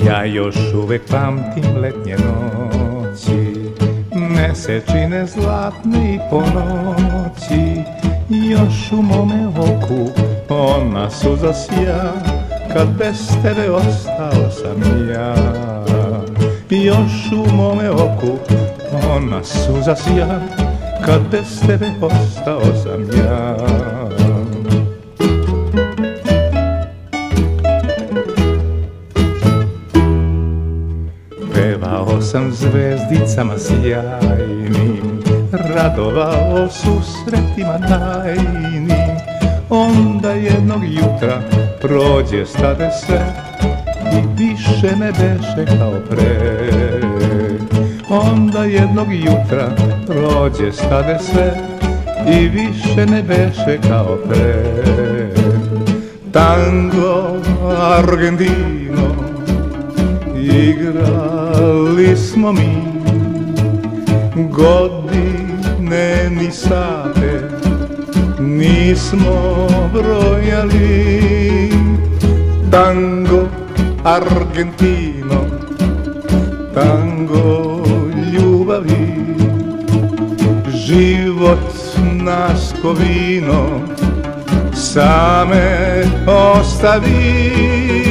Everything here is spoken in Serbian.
Ja još uvek pamtim letnje noći, mesečine zlatne i po noći. Još u mome oku ona suza sja, kad bez tebe ostao sam ja. Još u mome oku ona suza sja, kad bez tebe ostao sam ja. Pevao sam zvezdicama sjajnim, radovao susretima tajnim. Onda jednog jutra prođe stade sve i više ne beše kao pre. Onda jednog jutra prođe stade sve i više ne beše kao pre. Tango Argentino igrali smo mi, godine ni sate nismo brojali. Tango Argentino, tango ljubavi, život nas ko vino same ostavi.